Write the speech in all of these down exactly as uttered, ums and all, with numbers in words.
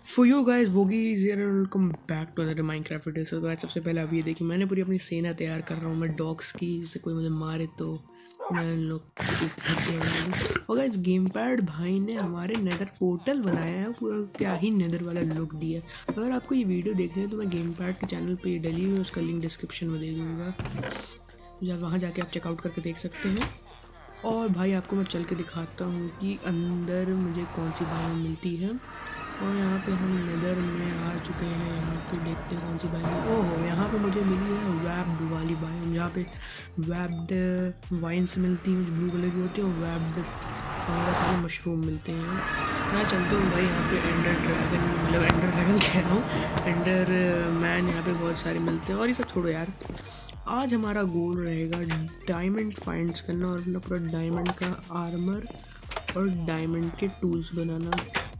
So yo guys Vogies here and welcome back to another Minecraft video. So guys सबसे पहले अभी ये देखिए मैंने पूरी अपनी सेना तैयार कर रहा हूँ मैं डॉग्स की, जिससे कोई मुझे मारे तो मैं इन लोग की धज्जियां उड़ा दूँ। और गाइस गेम पैड भाई ने हमारे नेदर पोर्टल बनाया है, पूरा क्या ही नेदर वाला लुक दिया है। अगर आपको ये वीडियो देखनी है तो मैं गेम पैड के चैनल पर ये डली हुई है, उसका लिंक डिस्क्रिप्शन में दे दूँगा, जब वहाँ जाके आप चेकआउट करके देख सकते हैं। और भाई आपको मैं चल के दिखाता हूँ कि अंदर मुझे कौन सी बाइम मिलती है। और यहाँ पे हम नेदर में आ चुके हैं, यहाँ पे देखते हैं कौन सी बाइम। ओहो, यहाँ पे मुझे मिली है वैब्ड वाली बाइम, जहाँ पे वैब्ड वाइन्स मिलती हैं जो ब्लू कलर की होती है, और वैब्ड फंगस वाले मशरूम मिलते हैं। यहाँ चलते हूँ भाई, यहाँ पे एंडर ड्रैगन, मतलब एंडर ड्रैगन कह रहा हूँ, एंडर मैन यहाँ पे बहुत सारे मिलते हैं। और ये सब छोड़ो यार, आज हमारा गोल रहेगा डायमंड फाइंड्स करना और अपना पूरा डायमंड का आर्मर और डायमंड के टूल्स बनाना।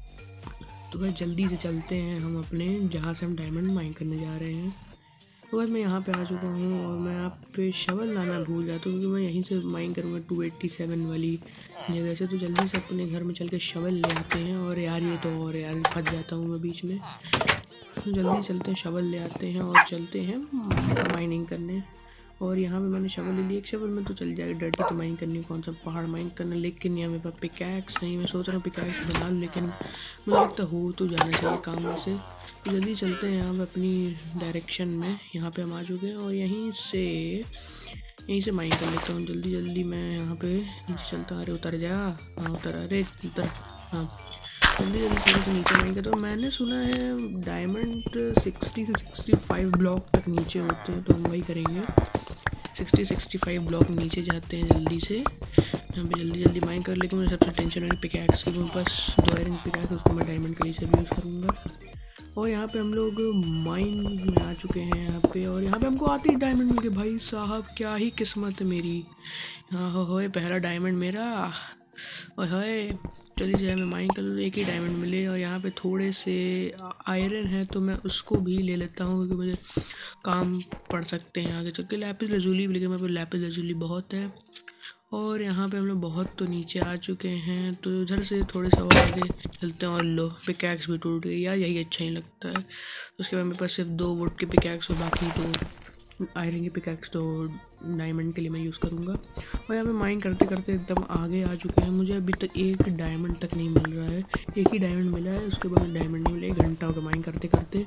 तो भाई जल्दी से चलते हैं हम अपने जहाँ से हम डायमंड माइन करने जा रहे हैं। तो भाई मैं यहाँ पे आ चुका हूँ और मैं आप पे शवल लाना भूल जाता हूँ, क्योंकि मैं यहीं से माइन करूँगा टू एट्टी सेवन वाली जगह से। तो जल्दी से अपने घर में चल के शवल ले आते हैं। और यार ये तो और यार फंस जाता हूँ मैं बीच में, तो जल्दी चलते हैं शवल ले आते हैं और चलते हैं माइनिंग करने। और यहाँ पे मैंने शवल ले लिया, एक शवल में तो चल जाएगा, डर्टी तो माइन करनी, कौन सा पहाड़ माइन करना। लेकिन यहाँ मेरे पास पिकैक्स नहीं, मैं सोच रहा हूँ पिकैक्स बना लूँ, लेकिन मुझे लगता हो तो जाना चाहिए काम में से। तो जल्दी चलते हैं यहाँ पे अपनी डायरेक्शन में। यहाँ पे हम आ चुके हैं और यहीं से यहीं से माइन कर लेता हूँ जल्दी जल्दी। मैं यहाँ पे नीचे चलता, अरे उतर जा, हाँ उतर, अरे उतर, हाँ जल्दी जल्दी थोड़ा सा नीचे माइन करता हूँ। मैंने सुना है डायमंड सिक्सटी से सिक्सटी फाइव ब्लॉक तक नीचे होते हैं, तो हम वही करेंगे। सिक्सटी सिक्सटी फाइव ब्लॉक नीचे जाते हैं जल्दी से, यहाँ पे जल्दी जल्दी माइन कर। लेकिन मुझे सबसे टेंशन है पिकैक्स की, मेरे पास दो आयरन पिकैक्स, उसको मैं डायमंड के लिए से भी यूज़ करूँगा। और यहाँ पे हम लोग माइन में आ चुके हैं यहाँ पे, और यहाँ पे हमको आती है डायमंड मिल के। भाई साहब क्या ही किस्मत है मेरी, हाँ हो होए पहला डायमंड मेरा, और होए चलिए जो है मैं माइन कर लूँ, एक ही डायमंड मिले। और यहाँ पे थोड़े से आयरन है तो मैं उसको भी ले लेता हूँ, क्योंकि मुझे काम पड़ सकते हैं आगे चल के। लैपिस लजूली भी, लेकिन मेरे पास लैपिस लजूली बहुत है। और यहाँ पे हम लोग बहुत तो नीचे आ चुके हैं, तो इधर से थोड़े सा और आगे चलते हैं। और लो पिकैक्स भी टूट गई यार, यही अच्छा ही लगता है। उसके बाद मेरे पास सिर्फ दो वुड के पिकैक्स और बाकी तो आयरन की पिकैक्स तो डायमंड के लिए मैं यूज़ करूँगा। और यहाँ पे माइन करते करते एकदम आगे आ चुके हैं। मुझे अभी तक एक डायमंड तक नहीं मिल रहा है, एक ही डायमंड मिला है, उसके बाद डायमंड नहीं मिला। एक घंटा हो गया माइन करते करते,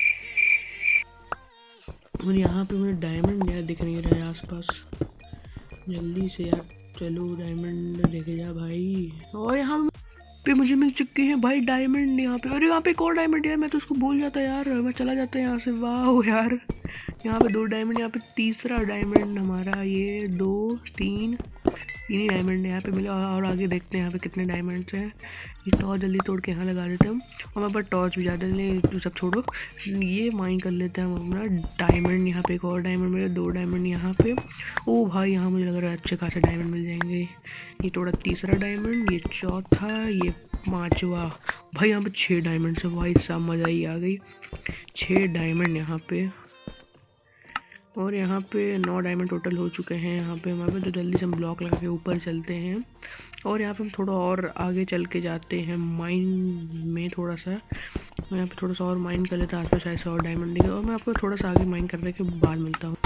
और यहाँ पे मुझे डायमंड यार दिख नहीं रहा है आसपास। जल्दी से यार चलो डायमंड देखे जा भाई। और यहाँ पे मुझे मिल चुके हैं भाई डायमंड यहाँ पे। और यहाँ पे एक और डायमंड है, मैं तो उसको भूल जाता यार, मैं चला जाता है यहाँ से। वाह यार, यहाँ पे दो डायमंड, यहाँ पे तीसरा डायमंड हमारा, ये दो तीन तीन ही डायमंड यहाँ पे मिला। और आगे देखते हैं यहाँ पे कितने डायमंड्स हैं। ये टॉर्च जल्दी तोड़ के यहाँ लगा देते हैं हम, और हमारे पास टॉर्च भी ज़्यादा ले, तो सब छोड़ो, ये माइन कर लेते हैं हम अपना डायमंड। यहाँ पे एक और डायमंड मिले, दो डायमंड यहाँ पे। ओ भाई यहाँ मुझे लग रहा है अच्छे खासे डायमंड मिल जाएंगे। ये थोड़ा तीसरा डायमंड, ये चौथा, ये पाँचवा। भाई यहाँ पे छः डायमंड से, भाई साहब मज़ा ही आ गई, छः डायमंड यहाँ पे। और यहाँ पे नौ डायमंड टोटल हो चुके हैं यहाँ पे हमारे पे। तो जल्दी से हम ब्लॉक लगा के ऊपर चलते हैं, और यहाँ पे हम थोड़ा और आगे चल के जाते हैं माइन में थोड़ा सा। यहाँ पे थोड़ा सा और माइन कर लेते हैं, आसपास शायद से और डायमंड दिखे। और मैं आपको थोड़ा सा आगे माइन करने के बाद मिलता हूँ।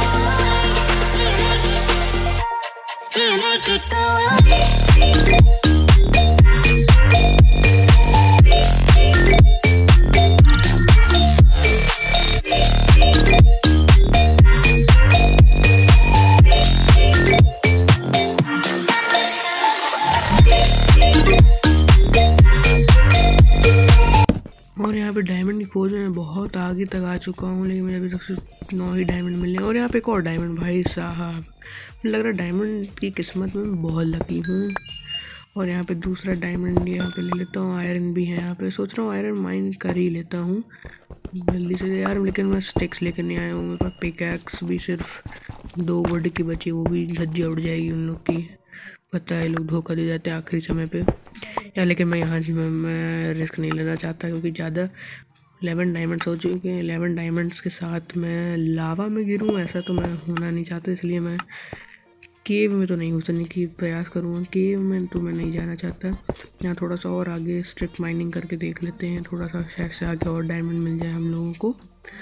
और यहाँ पे डायमंड की खोज में बहुत आगे तक आ चुका हूँ, लेकिन मुझे अभी तक सिर्फ नौ ही डायमंड मिले। और यहाँ पे एक और डायमंड, भाई साहब मुझे लग रहा है डायमंड की किस्मत में बहुत लकी हूँ। और यहाँ पे दूसरा डायमंड यहाँ पे ले लेता हूँ, आयरन भी है यहाँ पे। सोच रहा हूँ आयरन माइन कर ही लेता हूँ जल्दी से यार, लेकिन मैं स्टिक्स लेकर नहीं आया हूँ। मेरे पास पिकैक्स भी सिर्फ दो वुड की बची, वो भी धज्जियाँ उड़ जाएगी उन लोग की, पता है लोग धोखा दे जाते हैं आखिरी समय पे यार। लेकिन मैं यहाँ मैं, मैं रिस्क नहीं लेना चाहता, क्योंकि ज़्यादा इलेवन डायमंड्स हो चुके हैं। इलेवन डायमंड्स के साथ मैं लावा में गिरूँ ऐसा तो मैं होना नहीं चाहता, इसलिए मैं केव में तो नहीं घुसने की प्रयास करूँगा, केव में तो मैं नहीं जाना चाहता। यहाँ थोड़ा सा और आगे स्ट्रिप माइनिंग करके देख लेते हैं, थोड़ा सा शायद से आगे और डायमंड मिल जाए हम लोगों को।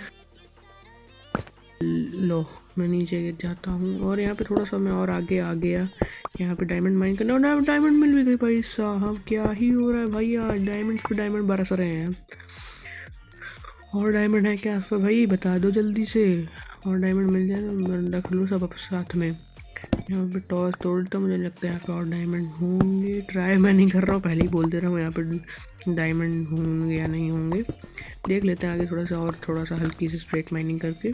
लो मैं नीचे गिर जाता हूँ और यहाँ पे थोड़ा सा मैं और आगे आ गया। यहाँ पे डायमंड माइन करना और डायमंड मिल भी गई भाई साहब। क्या ही हो रहा है भाई, आज डायमंड पे डायमंड बरस रहे हैं। और डायमंड है क्या आसपास भाई, बता दो जल्दी से। और डायमंड मिल जाए तो रख लो सब साथ में। यहाँ पे टॉस तोड़ता, मुझे लगता है यहाँ पे और डायमंड होंगे। ट्राई मैं नहीं कर रहा हूँ, पहले ही बोल दे रहा हूँ यहाँ पे डायमंड होंगे या नहीं होंगे। देख लेते हैं आगे थोड़ा सा और थोड़ा सा हल्की सी स्ट्रेट माइनिंग करके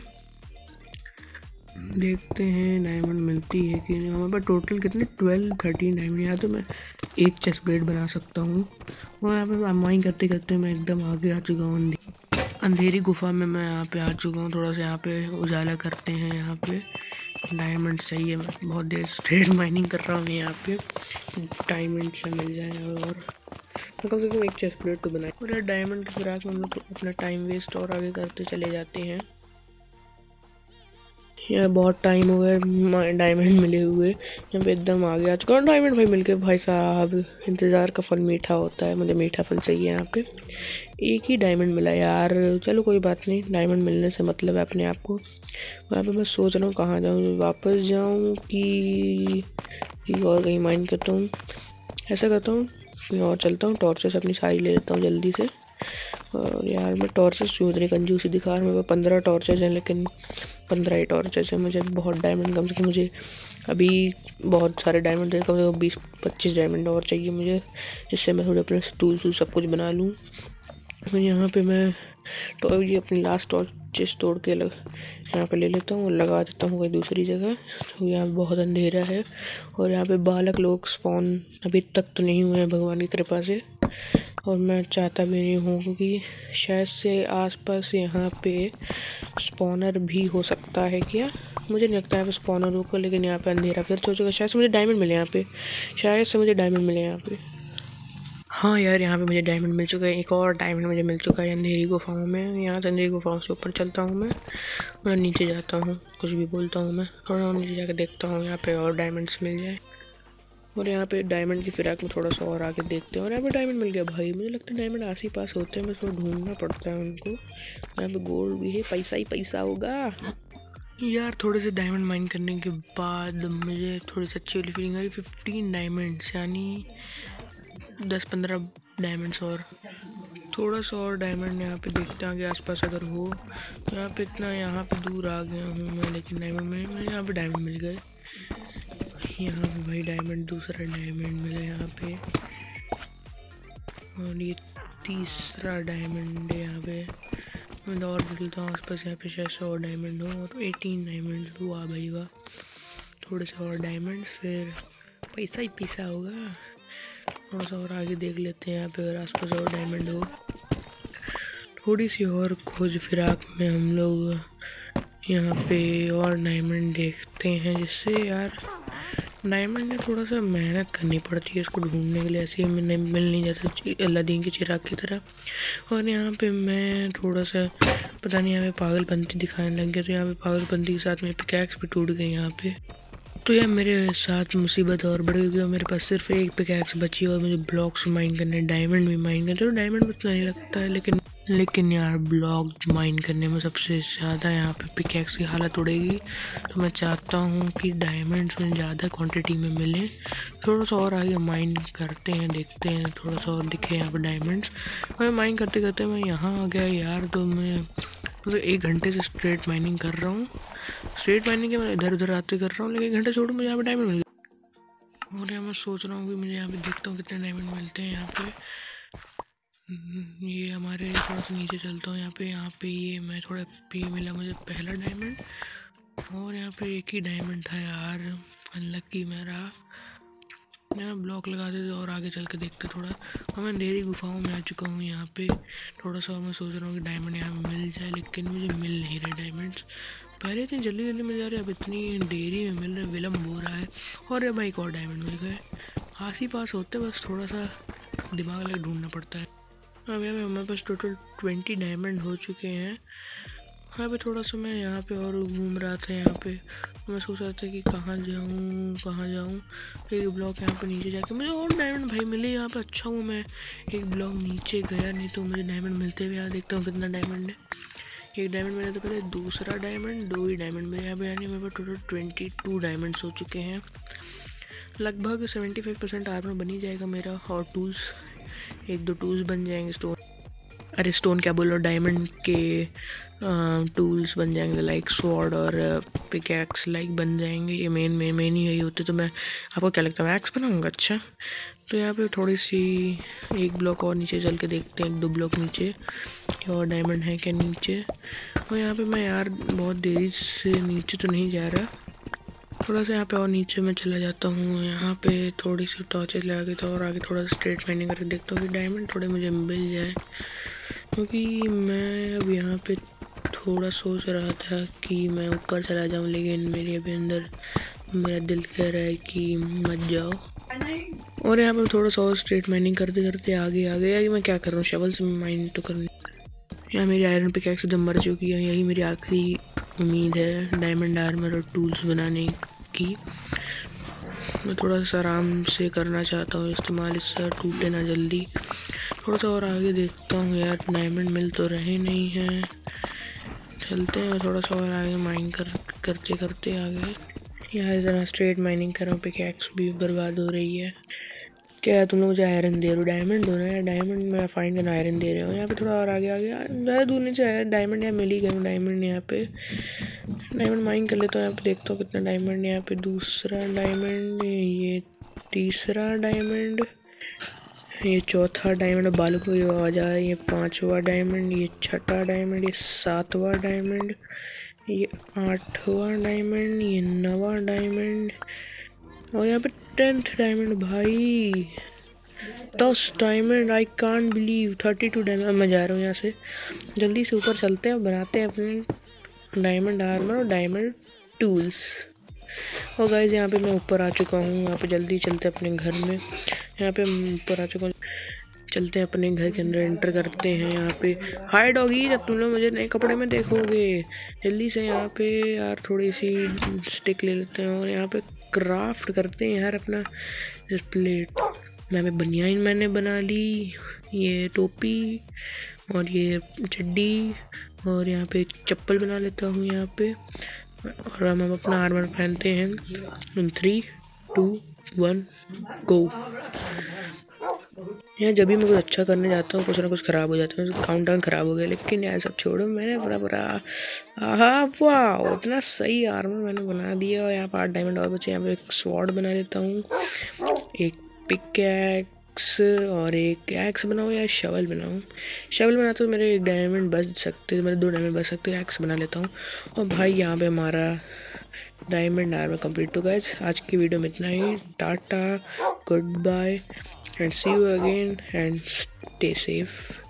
देखते हैं डायमंड मिलती है कि नहीं। हमारे पास टोटल कितने ट्वेल्व थर्टीन डायमंड। यहाँ तो मैं एक चेस्ट प्लेट बना सकता हूँ। और यहाँ पे माइन करते करते मैं एकदम आगे आ चुका हूँ, अंधेरी गुफा में मैं यहाँ पे आ चुका हूँ। थोड़ा सा यहाँ पे उजाला करते हैं। यहाँ पे डायमंड चाहिए, मैं बहुत देर स्ट्रेट माइनिंग कर रहा हूँ यहाँ पे, डायमंड से मिल जाए। और कम से कम एक चेस्ट प्लेट तो बनाए। और डायमंड की फिराक में हम लोग अपना टाइम वेस्ट और आगे करते चले जाते हैं। यार बहुत टाइम हो गया डायमंड मिले हुए, यहाँ पे एकदम आ गया आज कौन डायमंड भाई मिल के। भाई साहब इंतज़ार का फल मीठा होता है, मुझे मीठा फल चाहिए। यहाँ पे एक ही डायमंड मिला यार, चलो कोई बात नहीं, डायमंड मिलने से मतलब है अपने आप को। वहाँ पे मैं सोच रहा हूँ कहाँ जाऊँ, वापस जाऊँ कि, कि और कहीं माइन करता हूँ। ऐसा करता हूँ कहीं और चलता हूँ, टॉर्चेस अपनी सारी ले लेता हूँ जल्दी से। और यार मैं टॉर्चेस क्यों इतनी कंजूसी दिखा रहा हूँ। मेरे पंद्रह टॉर्चेस हैं, लेकिन पंद्रह ही टॉर्चेस हैं। मुझे बहुत डायमंड कम से कम, मुझे अभी बहुत सारे डायमंड कम से कम बीस पच्चीस डायमंड और चाहिए मुझे, जिससे मैं थोड़े अपने टूल्स वूल सब कुछ बना लूँ। और यहाँ पे मैं तो ये अपनी लास्ट टॉर्चेस तोड़ के लग यहाँ पे ले लेता हूँ और लगा देता हूँ कोई दूसरी जगह। तो यहाँ बहुत अंधेरा है और यहाँ पे बालक लोग स्पॉन अभी तक तो नहीं हुए हैं भगवान की कृपा से। और मैं चाहता भी नहीं हूँ क्योंकि शायद से आसपास यहाँ पे स्पॉनर भी हो सकता है क्या, मुझे नहीं लगता है यहाँ पे स्पॉनर होगा। लेकिन यहाँ पे अंधेरा फिर सोचेगा, शायद से मुझे डायमंड मिले यहाँ पे, शायद से मुझे डायमंड मिले यहाँ पे। हाँ यार यहाँ पे मुझे डायमंड मिल चुका है, एक और डायमंड मुझे मिल चुका है अंधेरी गुफाओं में। यहाँ से अंधेरी गुफाओं से ऊपर चलता हूँ मैं और नीचे जाता हूँ, कुछ भी बोलता हूँ मैं, थोड़ा नीचे जाकर देखता हूँ यहाँ पे और डायमंड्स मिल जाए। और यहाँ पे डायमंड की फिराक में थोड़ा सा और आगे देखते हैं और यहाँ पे डायमंड मिल गया भाई। मुझे लगता है डायमंड आस ही पास होते हैं, बस थोड़ा ढूंढना पड़ता है उनको। यहाँ पे गोल्ड भी है, पैसा ही पैसा होगा यार। थोड़े से डायमंड माइन करने के बाद मुझे थोड़ी सी अच्छी वाली फीलिंग आ रही। फिफ्टीन डायमंड्स यानी दस पंद्रह डायमंड्स और थोड़ा सा और डायमंड यहाँ पे देखते हैं आगे आसपास अगर हो। यहाँ पे इतना यहाँ पे दूर आ गया हूँ मैं, लेकिन डायमंड में मुझे यहाँ पे डायमंड मिल गए। यहाँ पे भाई डायमंड, दूसरा डायमंड मिला यहाँ पे और ये तीसरा डायमंड है यहाँ पे। मैं और देख लेता हूँ आसपास, यहाँ पे शायद से और डायमंड हो। और एटीन डायमंड हुआ भाई वाह। थोड़े से और डायमंड फिर पैसा ही पैसा होगा। थोड़ा सा और आगे देख लेते हैं यहाँ पे अगर आसपास और डायमंड हो। थोड़ी सी और खोज फिराक में हम लोग यहाँ पे और डायमंड देखते हैं, जिससे यार डायमंड में थोड़ा सा मेहनत करनी पड़ती है इसको ढूंढने के लिए, ऐसे ही मिल मिल नहीं जाता अलादीन के चिराग की तरह। और यहाँ पे मैं थोड़ा सा पता नहीं यहाँ पे पागलपंती दिखाने लग गया, तो यहाँ पे पागलपंती के साथ में पिकैक्स भी टूट गई यहाँ पे। तो यार मेरे साथ मुसीबत और बढ़ गई और मेरे पास सिर्फ एक पिकैक्स बची और मुझे ब्लॉक्स माइन करने, डायमंड भी माइन करने। चलो डायमंड उतना नहीं लगता है, लेकिन लेकिन यार ब्लॉक माइन करने में सबसे ज़्यादा यहाँ पे पिकैक्स की हालत उड़ेगी। तो मैं चाहता हूँ कि डायमंड्स में ज़्यादा क्वांटिटी में मिले। थोड़ा सा और आगे माइन करते हैं, देखते हैं थोड़ा सा और दिखे यहाँ पे डायमंड्स। मैं माइन करते करते मैं यहाँ आ गया यार। तो मैं तो एक घंटे से स्ट्रेट माइनिंग कर रहा हूँ, स्ट्रेट माइनिंग के मैं इधर उधर आते कर रहा हूँ, लेकिन एक घंटे छोड़ मुझे यहाँ पे डायमंड मिल गया। और यहाँ मैं सोच रहा हूँ कि मुझे यहाँ पे देखता हूँ कितने डायमंड मिलते हैं यहाँ पे। ये हमारे थोड़ा सा नीचे चलता हूँ यहाँ पे। यहाँ पे ये मैं थोड़ा पे मिला मुझे पहला डायमंड और यहाँ पे एक ही डायमंड था यार, अनलकी मेरा। यहाँ ब्लॉक लगा देते और आगे चल के देखते थोड़ा। और मैं अंधेरी गुफाओं में आ चुका हूँ यहाँ पे। थोड़ा सा मैं सोच रहा हूँ कि डायमंड यहाँ पे मिल जाए, लेकिन मुझे मिल नहीं रहे डायमंड्स। पहले इतनी जल्दी जल्दी मिल जा रहे, अब इतनी देरी में मिल रहे, विलम्ब हो रहा है। और अब एक और डायमंड मिल गए, आस ही पास होते, बस थोड़ा सा दिमाग लगे ढूंढना पड़ता है। अब यहाँ पे हमारे पास टोटल ट्वेंटी डायमंड हो चुके हैं यहाँ पे थोड़ा सा मैं यहाँ पे और घूम रहा था। यहाँ पे मैं सोच रहा था कि कहाँ जाऊँ कहाँ जाऊँ। एक ब्लॉक यहाँ पे नीचे जाके मुझे और डायमंड भाई मिले यहाँ पे। अच्छा हूँ मैं एक ब्लॉक नीचे गया, नहीं तो मुझे डायमंड मिलते हुए। यहाँ देखता हूँ कितना डायमंड है। एक डायमंड मिला तो पहले, दूसरा डायमंड, दो ही डायमंड मिले यहाँ पे। यानी मेरे पास टोटल ट्वेंटी टू डायमंड्स हो चुके हैं। लगभग सेवेंटी फाइव परसेंट आर्मर बन ही जाएगा मेरा। और टूल्स, एक दो टूल्स बन जाएंगे। स्टोन, अरे स्टोन क्या बोल रहा, डायमंड के टूल्स बन जाएंगे, लाइक स्वॉर्ड और पिकैक्स लाइक बन जाएंगे। ये मेन मेन मेन ही यही होते। तो मैं, आपको क्या लगता है मैं एक्स बनाऊँगा? अच्छा, तो यहाँ पे थोड़ी सी एक ब्लॉक और नीचे चल के देखते हैं, एक दो ब्लॉक नीचे क्या और डायमंड है क्या नीचे। और यहाँ पे मैं यार बहुत देरी से नीचे तो नहीं जा रहा, थोड़ा सा यहाँ पे और नीचे मैं चला जाता हूँ। यहाँ पे थोड़ी सी टॉर्चेस लगा के तो और आगे थोड़ा सा स्ट्रेट माइनिंग करके देखता हूँ कि डायमंड थोड़े मुझे मिल जाए। क्योंकि मैं अब यहाँ पे थोड़ा सोच रहा था कि मैं ऊपर चला जाऊँ, लेकिन मेरे अभी अंदर मेरा दिल कह रहा है कि मत जाओ। और यहाँ पे थोड़ा सा और स्ट्रेट माइनिंग करते करते आगे आ गया। कि मैं क्या कर रहा हूँ, शवल से माइन तो करनी। यहाँ मेरी आयरन पिकैक्स एकदम मर चुकी है। यही मेरी आखिरी उम्मीद है डायमंड आर्मर और टूल्स बनाने की। मैं थोड़ा सा आराम से करना चाहता हूँ इस्तेमाल, इससे टूटे ना जल्दी। थोड़ा सा और आगे देखता हूँ यार, डायमंड मिल तो रहे नहीं हैं। चलते हैं थोड़ा सा और आगे माइन कर करते करते आगे। यहाँ इतना स्ट्रेट माइनिंग कर रहा हूँ, पिकैक्स भी बर्बाद हो रही है। क्या तुम लोग मुझे आयरन दे रहे हो? डायमंड दो ना यार, डायमंड मैं फाइंड करना आयरन दे रहे हो। यहाँ पे थोड़ा और आगे आ गया, ज़्यादा दूर नहीं चाहिए। डायमंड यहाँ मिल ही गए डायमंड। यहाँ पे डायमंड माइन कर लेता हूँ। यहाँ पे देखता हूँ कितना डायमंड। यहाँ पे दूसरा डायमंड, ये तीसरा डायमंड, ये चौथा डायमंड। बालू को ये आवाज आ रही है। पाँचवा डायमंड, ये छठा डायमंड, ये सातवां डायमंड, ये आठवां डायमंड, ये नवा डायमंड और यहाँ पे टेंथ डायमंड। भाई दस diamond, I can't believe. Thirty two diamond. मैं जा रहा हूँ यहाँ से, जल्दी से ऊपर चलते हैं और बनाते हैं अपने डायमंड आर्मर और डायमंड टूल्स। और गाइस यहाँ पे मैं ऊपर आ चुका हूँ। यहाँ पे जल्दी चलते हैं अपने घर में। यहाँ पे ऊपर आ चुका हूँ, चलते हैं अपने घर के अंदर, एंटर करते हैं। यहाँ पे हाय डॉगी, जब तुम लोग मुझे नए कपड़े में देखोगे जल्दी से। यहाँ पे यार थोड़ी सी स्टिक ले लेते हैं और यहाँ पे क्राफ्ट करते हैं यार अपना प्लेट। यहाँ पे बनियान मैंने बना ली, ये टोपी और ये चड्डी, और यहाँ पे चप्पल बना लेता हूँ यहाँ पे। और हम हम अपना आर्मर पहनते हैं। Three two one go. यार जब भी मैं कुछ अच्छा करने जाता हूँ कुछ ना कुछ ख़राब हो जाता है। काउंट डाउन ख़राब हो गया, लेकिन यार सब छोड़ो। मैंने बड़ा बड़ा आहा वाह, इतना सही आर्मर मैंने बना दिया। और यहाँ पर आठ डायमंड और बचे। यहाँ पे एक स्वॉर्ड बना लेता हूँ, एक पिकैक्स और एक एक्स बनाऊँ या शवल बनाऊँ। शवल बनाता तो मेरे एक डायमंड बच सकते, मेरे दो डायमंड बच सकते। एक्स बना लेता हूँ। और भाई यहाँ पे हमारा डायमंड आर्मर कंप्लीट। तो गाइस आज की वीडियो में इतना ही। Tata, goodbye and see you again and stay safe.